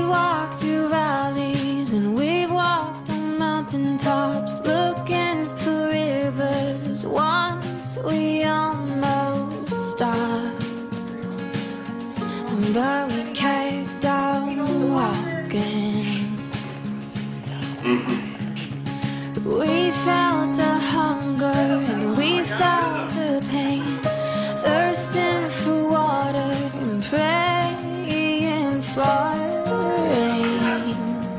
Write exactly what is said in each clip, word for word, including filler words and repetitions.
walked through valleys and we've walked on mountaintops, looking for rivers. Once we almost stopped, but we kept on walking. We felt the hunger and we felt the pain, thirsting for water and praying for rain.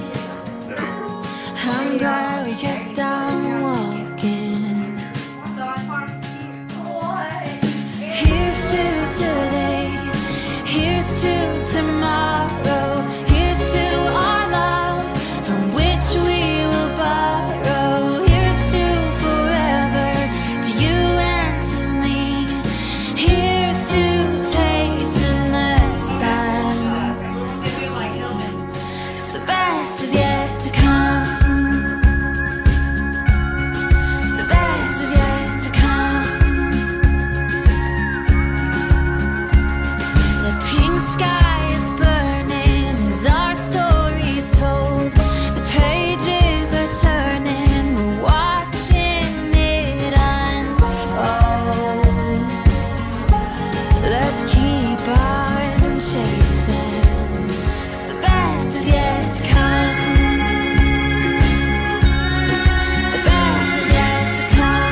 I'm glad we kept on walking. Here's to today, here's to tomorrow, here's to our love from which we will borrow. Here's to forever, to you and to me. Here's to tasting the sun, 'cause the best is yet to come. The best is yet to come. The pink sky is burning as our story's told. The pages are turning, we're watching it unfold. Let's keep on chasing, 'cause the best is yet to come. The best is yet to come.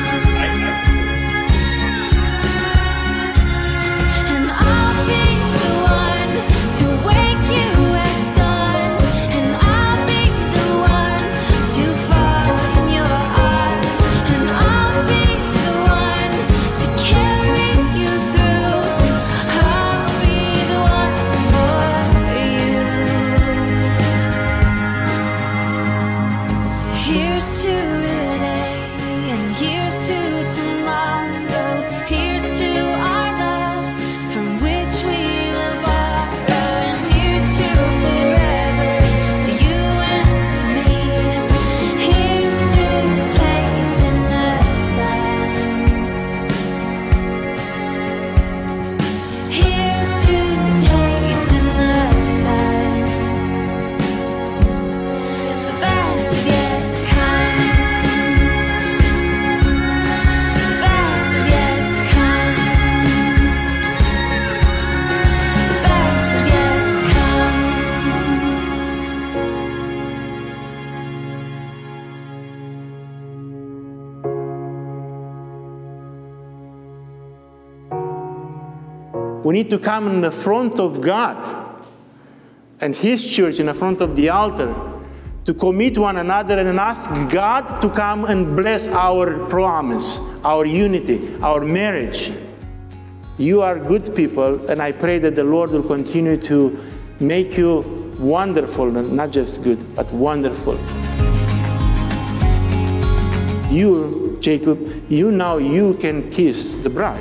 And I'll be the one to wake you at dawn, and I'll be the one to fall in your arms, and I'll be the one to carry you through. I'll be the one for you. Here's to today and here's to tomorrow. Here's to our love from which we will borrow. And here's to forever, to you and to me. Here's to tasting the sun. Here's to tasting the sun, 'cause the best is yet to come. 'Cause the best is yet to come. The best is yet to come. We need to come in the front of God and His church in the front of the altar to commit one another and ask God to come and bless our promise, our unity, our marriage. You are good people, and I pray that the Lord will continue to make you wonderful, and not just good, but wonderful. You, Jacob, you now you can kiss the bride.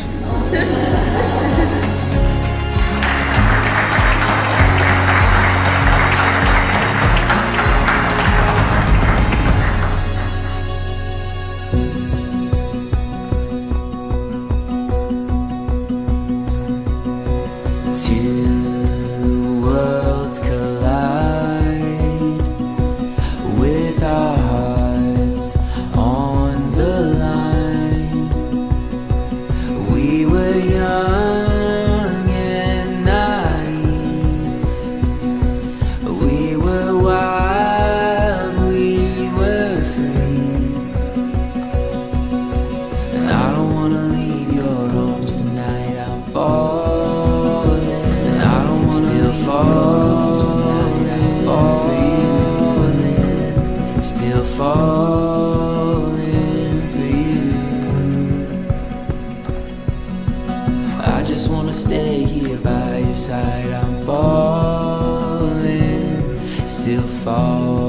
Two worlds collide with our hearts on the line. We were young and naive. We were wild, we were free. And I don't wanna leave your arms tonight. I'm falling. Still falling, falling, still falling for you. I just wanna stay here by your side. I'm falling, still falling.